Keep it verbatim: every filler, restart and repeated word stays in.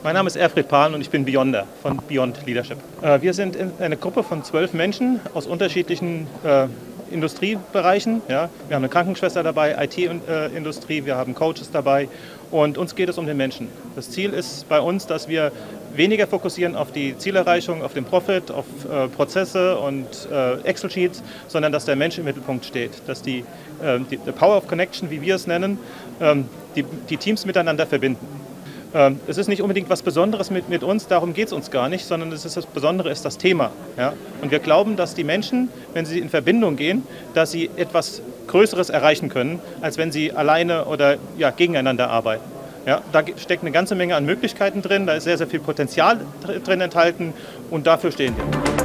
Mein Name ist Erfried Pahl und ich bin Beyonder von Beyond Leadership. Wir sind eine Gruppe von zwölf Menschen aus unterschiedlichen äh, Industriebereichen. Ja. Wir haben eine Krankenschwester dabei, I T-Industrie, wir haben Coaches dabei und uns geht es um den Menschen. Das Ziel ist bei uns, dass wir weniger fokussieren auf die Zielerreichung, auf den Profit, auf äh, Prozesse und äh, Excel-Sheets, sondern dass der Mensch im Mittelpunkt steht, dass die, äh, die the Power of Connection, wie wir es nennen, ähm, die, die Teams miteinander verbinden. Es ist nicht unbedingt was Besonderes mit, mit uns, darum geht es uns gar nicht, sondern es ist das Besondere ist das Thema. Ja? Und wir glauben, dass die Menschen, wenn sie in Verbindung gehen, dass sie etwas Größeres erreichen können, als wenn sie alleine oder ja, gegeneinander arbeiten. Ja? Da steckt eine ganze Menge an Möglichkeiten drin, da ist sehr, sehr viel Potenzial drin enthalten und dafür stehen wir.